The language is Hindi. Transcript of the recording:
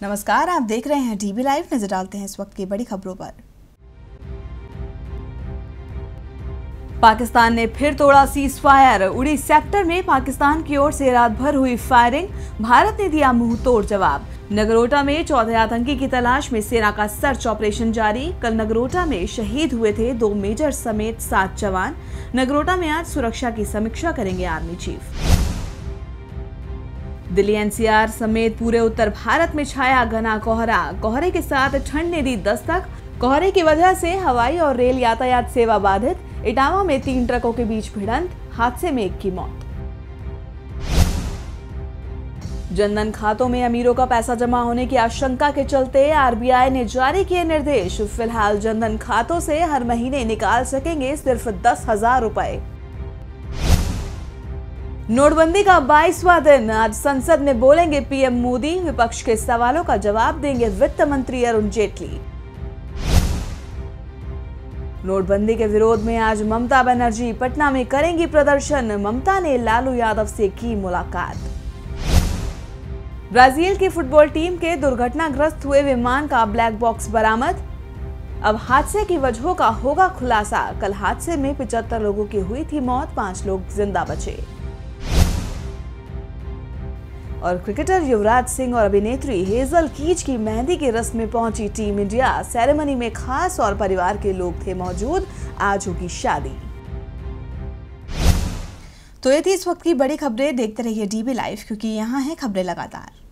नमस्कार, आप देख रहे हैं डीबी लाइव। नजर डालते हैं इस वक्त की बड़ी खबरों पर। पाकिस्तान ने फिर तोड़ा सीज फायर। उड़ी सेक्टर में पाकिस्तान की ओर से रात भर हुई फायरिंग। भारत ने दिया मुंह तोड़ जवाब। नगरोटा में चौथे आतंकी की तलाश में सेना का सर्च ऑपरेशन जारी। कल नगरोटा में शहीद हुए थे 2 मेजर समेत 7 जवान। नगरोटा में आज सुरक्षा की समीक्षा करेंगे आर्मी चीफ। दिल्ली एनसीआर समेत पूरे उत्तर भारत में छाया घना कोहरा। कोहरे के साथ ठंड ने दी दस्तक। कोहरे की वजह से हवाई और रेल यातायात सेवा बाधित। इटावा में 3 ट्रकों के बीच भिड़ंत, हादसे में 1 की मौत। जनधन खातों में अमीरों का पैसा जमा होने की आशंका के चलते आरबीआई ने जारी किए निर्देश। फिलहाल जनधन खातों से हर महीने निकाल सकेंगे सिर्फ 10,000 रुपए। नोटबंदी का 22वां दिन। आज संसद में बोलेंगे पीएम मोदी। विपक्ष के सवालों का जवाब देंगे वित्त मंत्री अरुण जेटली। नोटबंदी के विरोध में आज ममता बनर्जी पटना में करेंगी प्रदर्शन। ममता ने लालू यादव से की मुलाकात। ब्राजील की फुटबॉल टीम के दुर्घटनाग्रस्त हुए विमान का ब्लैक बॉक्स बरामद। अब हादसे की वजहों का होगा खुलासा। कल हादसे में 75 लोगों की हुई थी मौत, 5 लोग जिंदा बचे। और क्रिकेटर युवराज सिंह और अभिनेत्री हेजल कीच की मेहंदी की रस्म में पहुंची टीम इंडिया। सेरेमनी में खास और परिवार के लोग थे मौजूद। आज होगी शादी। तो ये थी इस वक्त की बड़ी खबरें। देखते रहिए डीबी लाइव, क्योंकि यहाँ है खबरें लगातार।